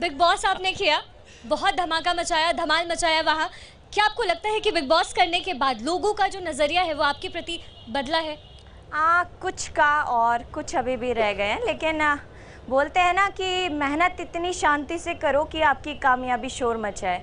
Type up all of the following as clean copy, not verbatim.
Big boss आपने किया, बहुत धमाका मचाया, धमाल मचाया वहाँ। क्या आपको लगता है कि बिग बॉस करने के बाद लोगों का जो नज़रिया है वो आपके प्रति बदला है? कुछ का और कुछ अभी भी रह गए हैं, लेकिन बोलते हैं ना कि मेहनत इतनी शांति से करो कि आपकी कामयाबी शोर मचाए।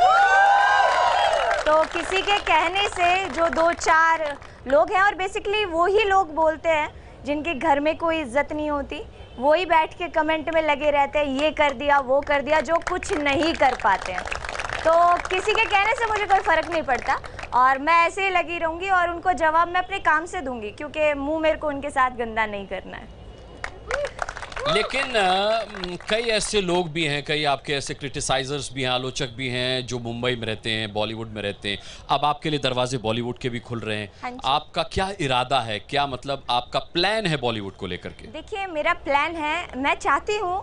तो किसी के कहने से जो दो चार लोग हैं, और बेसिकली वो ही लोग बोलते हैं जिनके घर में कोई इज्जत नहीं होती, वो ही बैठ के कमेंट में लगे रहते हैं, ये कर दिया वो कर दिया, जो कुछ नहीं कर पाते हैं। तो किसी के कहने से मुझे कोई फ़र्क नहीं पड़ता और मैं ऐसे ही लगी रहूँगी और उनको जवाब मैं अपने काम से दूंगी, क्योंकि मुंह मेरे को उनके साथ गंदा नहीं करना है। लेकिन कई ऐसे लोग भी हैं, कई आपके ऐसे क्रिटिसाइजर्स भी हैं, आलोचक भी हैं जो मुंबई में रहते हैं, बॉलीवुड में रहते हैं। अब आपके लिए दरवाजे बॉलीवुड के भी खुल रहे हैं। हाँ, आपका क्या इरादा है, क्या मतलब आपका प्लान है बॉलीवुड को लेकर के? देखिए, मेरा प्लान है, मैं चाहती हूँ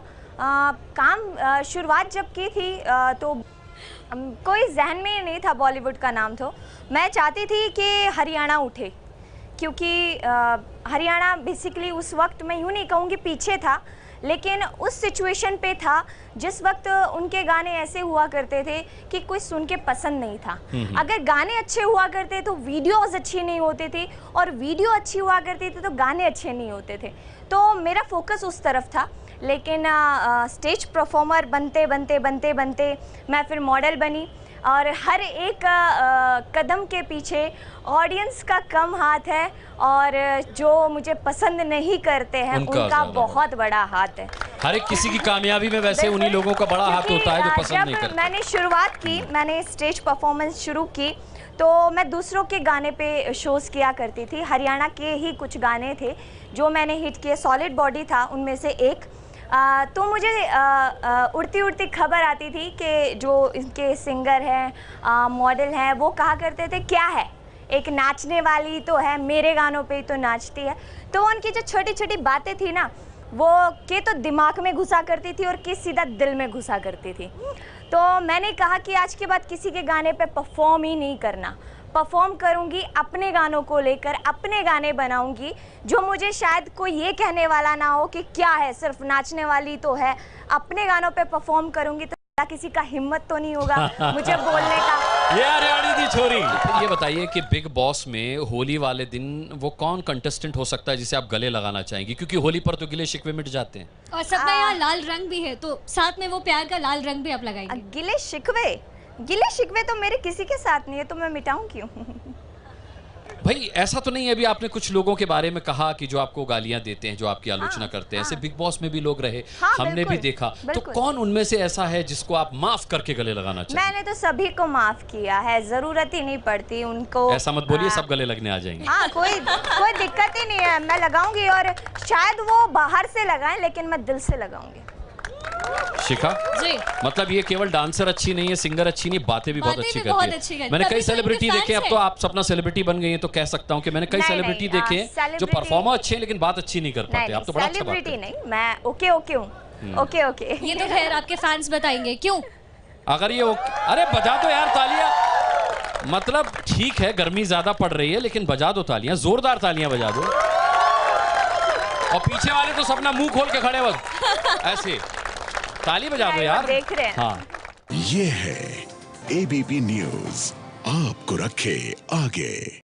काम शुरुआत जब की थी तो कोई जहन में नहीं था बॉलीवुड का नाम। तो मैं चाहती थी कि हरियाणा उठे, क्योंकि हरियाणा बेसिकली उस वक्त, मैं यूँ नहीं कहूँगी पीछे था, लेकिन उस सिचुएशन पे था जिस वक्त उनके गाने ऐसे हुआ करते थे कि कोई सुन के पसंद नहीं था। अगर गाने अच्छे हुआ करते तो वीडियोस अच्छी नहीं होती थी, और वीडियो अच्छी हुआ करती थी तो गाने अच्छे नहीं होते थे। तो मेरा फोकस उस तरफ था। लेकिन स्टेज परफॉर्मर बनते बनते बनते बनते मैं फिर मॉडल बनी, और हर एक कदम के पीछे ऑडियंस का कम हाथ है, और जो मुझे पसंद नहीं करते हैं उनका बहुत बड़ा हाथ है। हर एक किसी की कामयाबी में वैसे उन्हीं लोगों का बड़ा हाथ होता है जो पसंद नहीं करते। मैंने शुरुआत की, मैंने स्टेज परफॉर्मेंस शुरू की, तो मैं दूसरों के गाने पे शोज़ किया करती थी। हरियाणा के ही कुछ गाने थे जो मैंने हिट किए, सॉलिड बॉडी था उनमें से एक। तो मुझे उड़ती उड़ती खबर आती थी कि जो इनके सिंगर हैं, मॉडल हैं, वो कहा करते थे क्या है, एक नाचने वाली तो है, मेरे गानों पे ही तो नाचती है। तो उनकी जो छोटी छोटी बातें थी ना, वो के तो दिमाग में घुसा करती थी और कि सीधा दिल में घुसा करती थी। तो मैंने कहा कि आज के बाद किसी के गाने पे परफॉर्म ही नहीं करना, परफॉर्म करूंगी अपने गानों को लेकर, अपने गाने बनाऊंगी जो मुझे शायद कोई ये कहने वाला ना हो कि क्या है, सिर्फ नाचने वाली तो है। अपने गानों पे परफॉर्म करूंगी तो किसी का हिम्मत तो नहीं होगा मुझे बोलने का। ये हरियाणी दी छोरी। ये बताइए कि बिग बॉस में होली वाले दिन वो कौन कंटेस्टेंट हो सकता है जिसे आप गले लगाना चाहेंगी, क्योंकि होली पर तो गिले शिकवे मिट जाते हैं और सबका यहाँ लाल रंग भी है, तो साथ में वो प्यार का लाल रंग भी आप लगाएंगे? गिले शिकवे तो मेरे किसी के साथ नहीं है, तो मैं मिटाऊं क्यों? भाई ऐसा तो नहीं है। अभी आपने कुछ लोगों के बारे में कहा कि जो आपको गालियां देते हैं, जो आपकी आलोचना करते हैं। ऐसे बिग बॉस में भी लोग रहे, हमने भी देखा। तो कौन उनमें से ऐसा है जिसको आप माफ करके गले लगाना चाहिए? मैंने तो सभी को माफ किया है, जरूरत ही नहीं पड़ती उनको। ऐसा मत बोलिए सब गले लगने आ जाएंगे। कोई दिक्कत ही नहीं है, मैं लगाऊंगी, और शायद वो बाहर से लगाएं लेकिन मैं दिल से लगाऊंगी। शिखा जी, मतलब ये केवल डांसर अच्छी नहीं है, सिंगर अच्छी नहीं, बातें भी बहुत अच्छी करती है। मैंने कई सेलिब्रिटी देखे, अब तो आप सपना सेलिब्रिटी बन गई हैं, तो कह सकता हूँ कि मैंने कई सेलिब्रिटी देखे हैं जो परफॉर्मर अच्छे हैं लेकिन बात अच्छी नहीं कर पाते। आप तो बड़ा अच्छा बात करते हैं। नहीं, मैं ओके हूँ, ओके। ये तो खैर आपके फैंस बताएंगे क्यों। अगर ये अरे बजा दो यार तालियां। मतलब ठीक है गर्मी ज्यादा पड़ रही है, लेकिन बजा दो तालियां, जोरदार तालियां बजा दो। और पीछे वाले तो सपना मुंह खोल के खड़े वक्त ऐसे ताली बजा दो यार। देख रहे हैं। हाँ, ये है एबीपी न्यूज़, आपको रखे आगे।